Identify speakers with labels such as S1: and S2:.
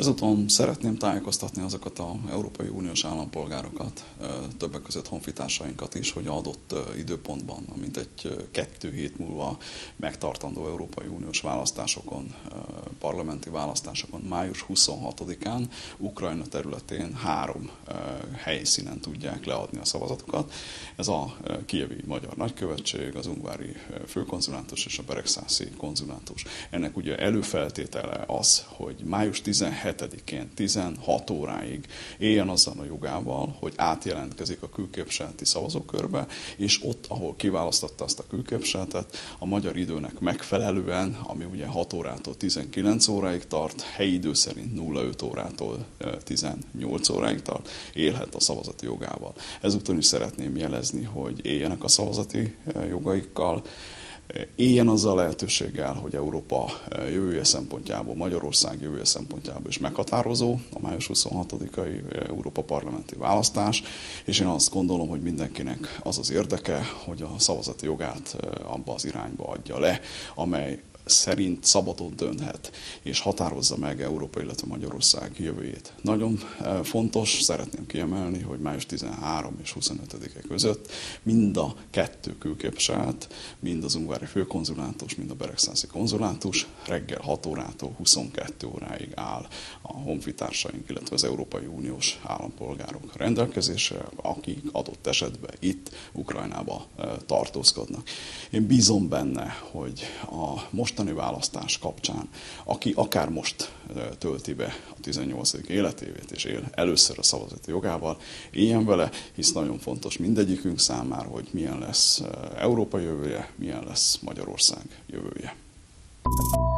S1: Ezúton szeretném tájékoztatni azokat az Európai Uniós állampolgárokat, többek között honfitársainkat is, hogy adott időpontban, mintegy 2 hét múlva megtartandó Európai Uniós választásokon, parlamenti választásokon, május 26-án Ukrajna területén 3 helyszínen tudják leadni a szavazatokat. Ez a kijevi magyar nagykövetség, az ungvári főkonzulátus és a beregszászi konzulátus. Ennek ugye előfeltétele az, hogy május 17-én 16 óráig éljen azzal a jogával, hogy átjelentkezik a külképviseleti szavazókörbe, és ott, ahol kiválasztotta azt a külképviseletet, a magyar időnek megfelelően, ami ugye 6 órától 19 óráig tart, helyi idő szerint 05 órától 18 óráig tart, élhet a szavazati jogával. Ezúton is szeretném jelezni, hogy éljenek a szavazati jogaikkal, éljen azzal a lehetőséggel, hogy Európa jövője szempontjából, Magyarország jövője szempontjából is meghatározó a május 26-ai Európa parlamenti választás, és én azt gondolom, hogy mindenkinek az az érdeke, hogy a szavazati jogát abba az irányba adja le, amely szerint szabadon dönthet, és határozza meg Európa, illetve Magyarország jövőjét. Nagyon fontos, szeretném kiemelni, hogy május 13 és 25-e között mind a 2 külképviselet, mind az ungvári főkonzulátus, mind a beregszászi konzulátus reggel 6 órától 22 óráig áll a honfitársaink, illetve az Európai Uniós állampolgárok rendelkezésre, akik adott esetben itt Ukrajnába tartózkodnak. Én bízom benne, hogy a mostani választás kapcsán, aki akár most tölti be a 18. életévét és él először a szavazati jogával, éljen vele, hisz nagyon fontos mindegyikünk számára, hogy milyen lesz Európa jövője, milyen lesz Magyarország jövője.